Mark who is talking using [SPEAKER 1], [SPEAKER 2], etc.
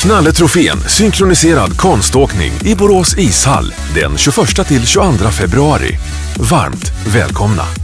[SPEAKER 1] Knalletrofén synkroniserad konståkning i Borås ishall den 21 till 22 februari. Varmt välkomna!